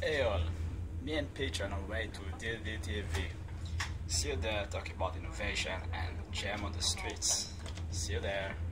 Eyal, me and Peter on our way to DLD TLV. See you there talking about innovation and jam on the streets. See you there.